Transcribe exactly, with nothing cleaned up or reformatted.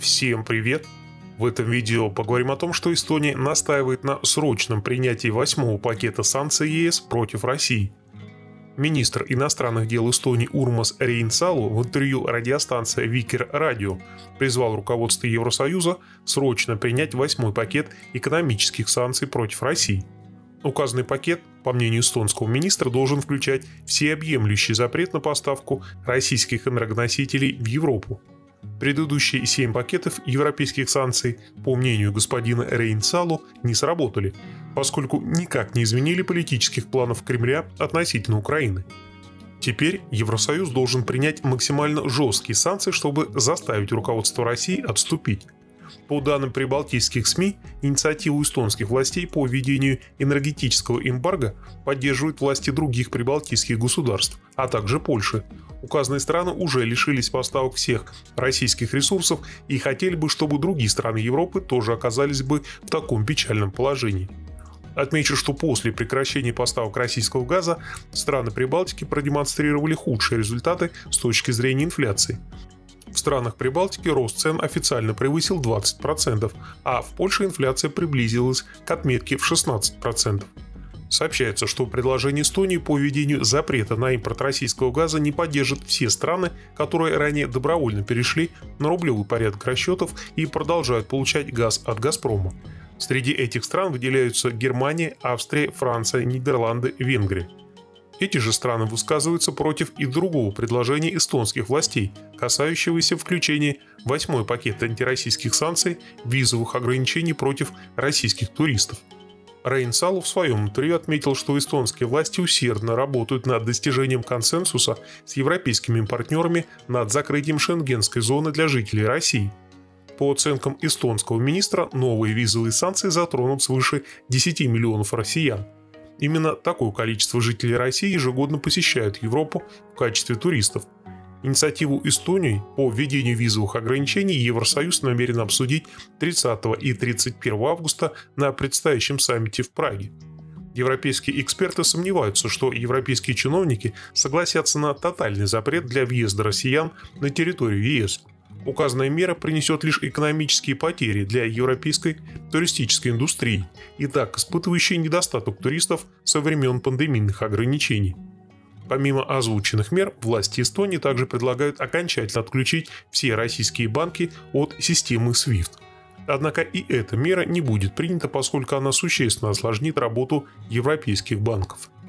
Всем привет! В этом видео поговорим о том, что Эстония настаивает на срочном принятии восьмого пакета санкций ЕС против России. Министр иностранных дел Эстонии Урмас Рейнсалу в интервью радиостанции Викер Радио призвал руководство Евросоюза срочно принять восьмой пакет экономических санкций против России. Указанный пакет, по мнению эстонского министра, должен включать всеобъемлющий запрет на поставку российских энергоносителей в Европу. Предыдущие семь пакетов европейских санкций, по мнению господина Рейнсалу, не сработали, поскольку никак не изменили политических планов Кремля относительно Украины. Теперь Евросоюз должен принять максимально жесткие санкции, чтобы заставить руководство России отступить. По данным прибалтийских СМИ, инициативу эстонских властей по введению энергетического эмбарго поддерживают власти других прибалтийских государств, а также Польши. Указанные страны уже лишились поставок всех российских ресурсов и хотели бы, чтобы другие страны Европы тоже оказались бы в таком печальном положении. Отмечу, что после прекращения поставок российского газа страны Прибалтики продемонстрировали худшие результаты с точки зрения инфляции. В странах Прибалтики рост цен официально превысил двадцать процентов, а в Польше инфляция приблизилась к отметке в шестнадцать процентов. Сообщается, что предложение Эстонии по введению запрета на импорт российского газа не поддержат все страны, которые ранее добровольно перешли на рублевый порядок расчетов и продолжают получать газ от «Газпрома». Среди этих стран выделяются Германия, Австрия, Франция, Нидерланды, Венгрия. Эти же страны высказываются против и другого предложения эстонских властей, касающегося включения в восьмой пакет антироссийских санкций визовых ограничений против российских туристов. Рейнсалу в своем интервью отметил, что эстонские власти усердно работают над достижением консенсуса с европейскими партнерами над закрытием шенгенской зоны для жителей России. По оценкам эстонского министра, новые визовые санкции затронут свыше десяти миллионов россиян. Именно такое количество жителей России ежегодно посещают Европу в качестве туристов. Инициативу Эстонии по введению визовых ограничений Евросоюз намерен обсудить тридцатого и тридцать первого августа на предстоящем саммите в Праге. Европейские эксперты сомневаются, что европейские чиновники согласятся на тотальный запрет для въезда россиян на территорию ЕС. Указанная мера принесет лишь экономические потери для европейской туристической индустрии, и так испытывающей недостаток туристов со времен пандемийных ограничений. Помимо озвученных мер, власти Эстонии также предлагают окончательно отключить все российские банки от системы свифт. Однако и эта мера не будет принята, поскольку она существенно осложнит работу европейских банков.